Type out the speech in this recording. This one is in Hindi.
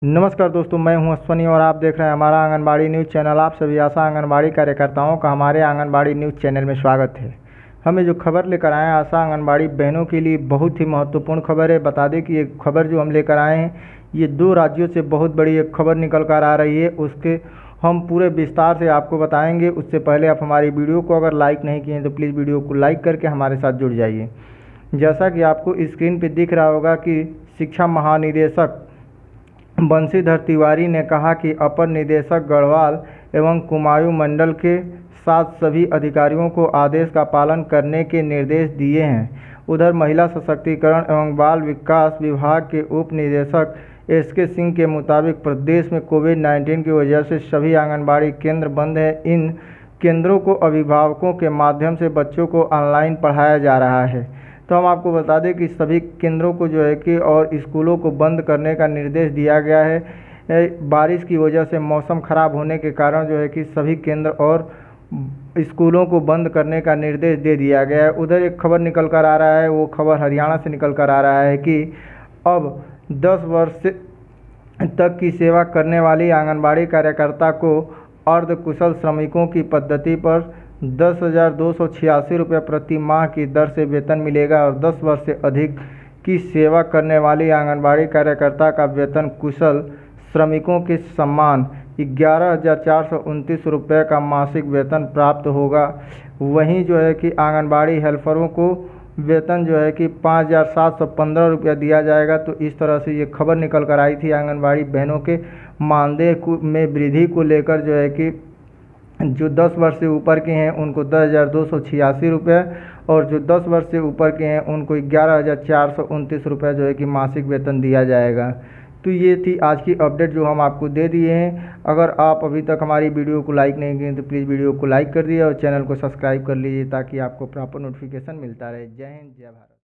नमस्कार दोस्तों, मैं हूं अश्वनी और आप देख रहे हैं हमारा आंगनबाड़ी न्यूज़ चैनल। आप सभी आशा आंगनबाड़ी कार्यकर्ताओं का हमारे आंगनबाड़ी न्यूज़ चैनल में स्वागत है। हमें जो खबर लेकर आए हैं आशा आंगनबाड़ी बहनों के लिए बहुत ही महत्वपूर्ण खबर है। बता दें कि ये खबर जो हम लेकर आए हैं ये 2 राज्यों से बहुत बड़ी एक खबर निकल कर आ रही है। उसके हम पूरे विस्तार से आपको बताएंगे। उससे पहले आप हमारी वीडियो को अगर लाइक नहीं किए हैं तो प्लीज़ वीडियो को लाइक करके हमारे साथ जुड़ जाइए। जैसा कि आपको स्क्रीन पर दिख रहा होगा कि शिक्षा महानिदेशक बंशीधर तिवारी ने कहा कि अपर निदेशक गढ़वाल एवं कुमायूं मंडल के साथ सभी अधिकारियों को आदेश का पालन करने के निर्देश दिए हैं। उधर महिला सशक्तिकरण एवं बाल विकास विभाग के उप निदेशक SK सिंह के मुताबिक प्रदेश में कोविड-19 की वजह से सभी आंगनबाड़ी केंद्र बंद है। इन केंद्रों को अभिभावकों के माध्यम से बच्चों को ऑनलाइन पढ़ाया जा रहा है। तो हम आपको बता दें कि सभी केंद्रों को जो है कि और स्कूलों को बंद करने का निर्देश दिया गया है। बारिश की वजह से मौसम ख़राब होने के कारण जो है कि सभी केंद्र और स्कूलों को बंद करने का निर्देश दे दिया गया है। उधर एक खबर निकल कर आ रहा है, वो खबर हरियाणा से निकल कर आ रहा है कि अब 10 वर्ष तक की सेवा करने वाली आंगनबाड़ी कार्यकर्ता को अर्ध कुशल श्रमिकों की पद्धति पर 10,286 रुपये प्रति माह की दर से वेतन मिलेगा और 10 वर्ष से अधिक की सेवा करने वाली आंगनबाड़ी कार्यकर्ता का वेतन कुशल श्रमिकों के समान 11,429 रुपये का मासिक वेतन प्राप्त होगा। वहीं जो है कि आंगनबाड़ी हेल्परों को वेतन जो है कि 5,715 रुपया दिया जाएगा। तो इस तरह से ये खबर निकल कर आई थी आंगनबाड़ी बहनों के मानदेय में वृद्धि को लेकर, जो है कि जो 10 वर्ष से ऊपर के हैं उनको 10,286 रुपये और जो 10 वर्ष से ऊपर के हैं उनको 11,429 रुपये जो है कि मासिक वेतन दिया जाएगा। तो ये थी आज की अपडेट जो हम आपको दे दिए हैं। अगर आप अभी तक हमारी वीडियो को लाइक नहीं किए तो प्लीज़ वीडियो को लाइक कर दिए और चैनल को सब्सक्राइब कर लीजिए ताकि आपको प्रॉपर नोटिफिकेशन मिलता रहे। जय हिंद, जय भारत।